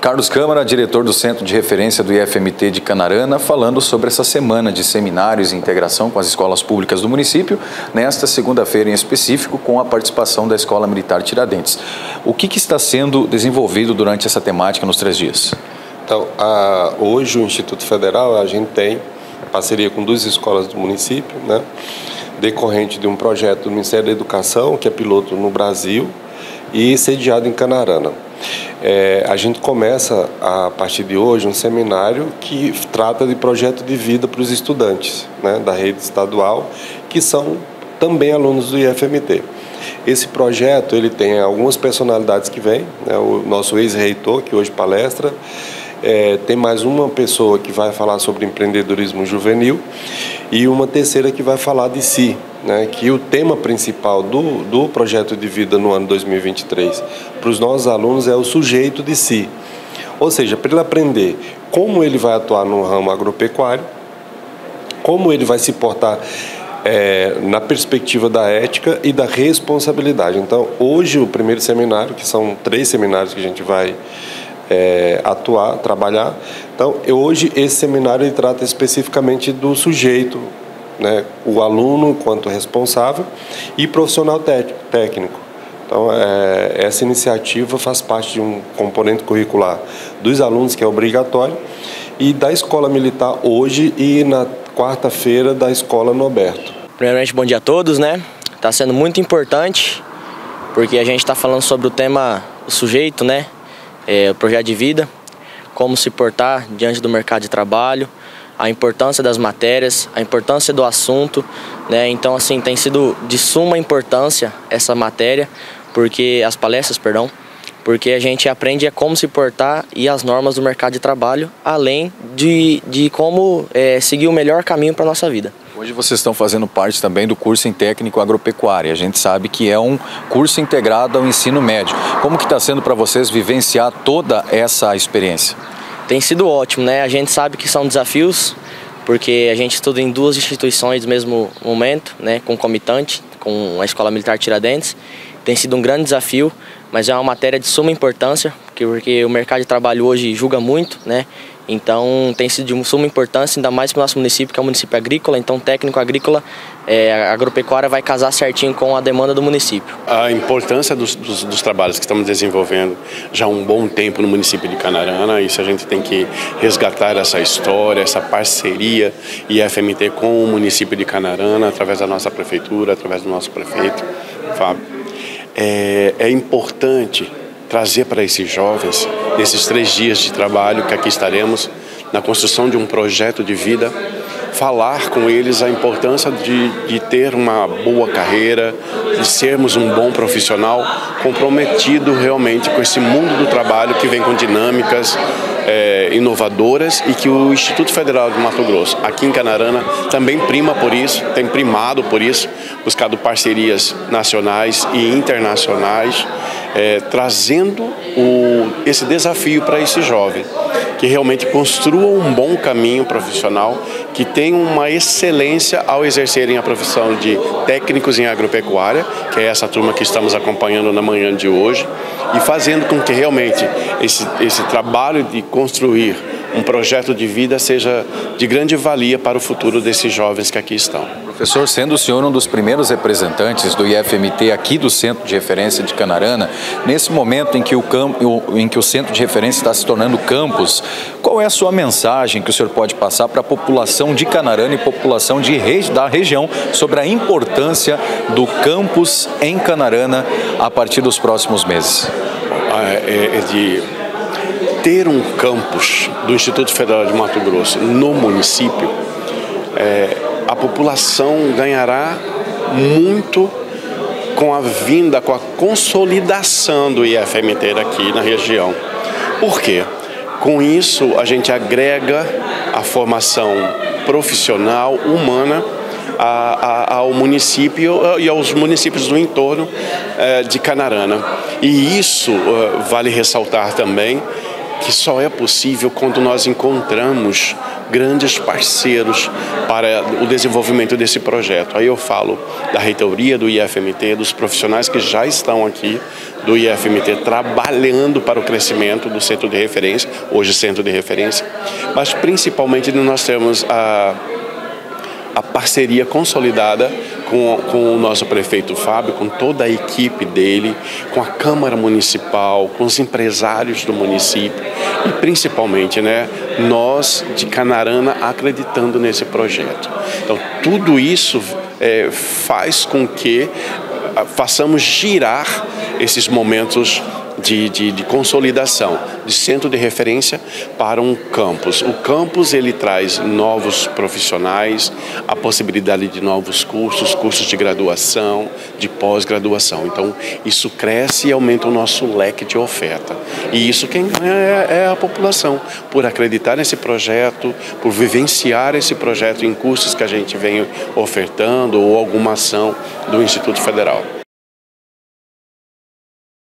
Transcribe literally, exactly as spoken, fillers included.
Carlos Câmara, diretor do Centro de Referência do I F M T de Canarana, falando sobre essa semana de seminários e integração com as escolas públicas do município, nesta segunda-feira em específico, com a participação da Escola Militar Tiradentes. O que, que está sendo desenvolvido durante essa temática nos três dias? Então, a, hoje o Instituto Federal, a gente tem parceria com duas escolas do município, né, decorrente de um projeto do Ministério da Educação, que é piloto no Brasil e sediado em Canarana. É, a gente começa, a partir de hoje, um seminário que trata de projeto de vida para os estudantes, né, da rede estadual, que são também alunos do I F M T. Esse projeto ele tem algumas personalidades que vêm, né, o nosso ex-reitor, que hoje palestra, é, tem mais uma pessoa que vai falar sobre empreendedorismo juvenil e uma terceira que vai falar de si, né, que o tema principal do, do projeto de vida no ano dois mil e vinte e três para os nossos alunos é o sujeito de si. Ou seja, para ele aprender como ele vai atuar no ramo agropecuário, como ele vai se portar é, na perspectiva da ética e da responsabilidade. Então, hoje o primeiro seminário, que são três seminários que a gente vai é, atuar, trabalhar. Então, hoje esse seminário ele trata especificamente do sujeito, né, o aluno quanto responsável e profissional técnico. Então, é, essa iniciativa faz parte de um componente curricular dos alunos, que é obrigatório, e da Escola Militar hoje e na quarta-feira da Escola Noberto. Primeiramente, bom dia a todos, né? Está sendo muito importante, porque a gente está falando sobre o tema o sujeito, né? É, o projeto de vida, como se portar diante do mercado de trabalho, a importância das matérias, a importância do assunto, né? Então, assim, tem sido de suma importância essa matéria, porque as palestras, perdão, porque a gente aprende a como se portar e as normas do mercado de trabalho, além de, de como é, seguir o melhor caminho para a nossa vida. Hoje vocês estão fazendo parte também do curso em técnico agropecuária. A gente sabe que é um curso integrado ao ensino médio. Como que está sendo para vocês vivenciar toda essa experiência? Tem sido ótimo, né? A gente sabe que são desafios, porque a gente estuda em duas instituições no mesmo momento, né? Concomitante, com a Escola Militar Tiradentes. Tem sido um grande desafio, mas é uma matéria de suma importância, porque, porque o mercado de trabalho hoje julga muito, né? Então tem sido de suma importância, ainda mais para o nosso município, que é um município agrícola. Então técnico agrícola, é, a agropecuária vai casar certinho com a demanda do município. A importância dos, dos, dos trabalhos que estamos desenvolvendo já há um bom tempo no município de Canarana, isso a gente tem que resgatar essa história, essa parceria I F M T com o município de Canarana, através da nossa prefeitura, através do nosso prefeito, Fábio. É, é importante trazer para esses jovens, nesses três dias de trabalho que aqui estaremos, na construção de um projeto de vida, falar com eles a importância de, de ter uma boa carreira, de sermos um bom profissional comprometido realmente com esse mundo do trabalho que vem com dinâmicas é, inovadoras e que o Instituto Federal de Mato Grosso, aqui em Canarana, também prima por isso, tem primado por isso, buscado parcerias nacionais e internacionais, É, trazendo o, esse desafio para esse jovem, que realmente construa um bom caminho profissional, que tenha uma excelência ao exercerem a profissão de técnicos em agropecuária, que é essa turma que estamos acompanhando na manhã de hoje, e fazendo com que realmente esse, esse trabalho de construir um projeto de vida seja de grande valia para o futuro desses jovens que aqui estão. Professor, sendo o senhor um dos primeiros representantes do I F M T aqui do Centro de Referência de Canarana, nesse momento em que o, campo, em que o Centro de Referência está se tornando campus, qual é a sua mensagem que o senhor pode passar para a população de Canarana e população de, da região sobre a importância do campus em Canarana a partir dos próximos meses? É, é de ter um campus do Instituto Federal de Mato Grosso no município, é, a população ganhará muito com a vinda, com a consolidação do I F M T aqui na região. Por quê? Com isso, a gente agrega a formação profissional, humana, a, a, ao município e aos municípios do entorno é, de Canarana. E isso uh, vale ressaltar também que só é possível quando nós encontramos grandes parceiros para o desenvolvimento desse projeto. Aí eu falo da reitoria do I F M T, dos profissionais que já estão aqui do I F M T trabalhando para o crescimento do centro de referência, hoje centro de referência, mas principalmente nós temos a, a parceria consolidada com, com o nosso prefeito Fábio, com toda a equipe dele, com a Câmara Municipal, com os empresários do município e principalmente, né, nós de Canarana acreditando nesse projeto. Então tudo isso é, faz com que façamos girar esses momentos de, de, de consolidação, de centro de referência para um campus. O campus ele traz novos profissionais, a possibilidade de novos cursos, cursos de graduação, de pós-graduação. Então isso cresce e aumenta o nosso leque de oferta. E isso quem ganha é, é a população, por acreditar nesse projeto, por vivenciar esse projeto em cursos que a gente vem ofertando ou alguma ação do Instituto Federal.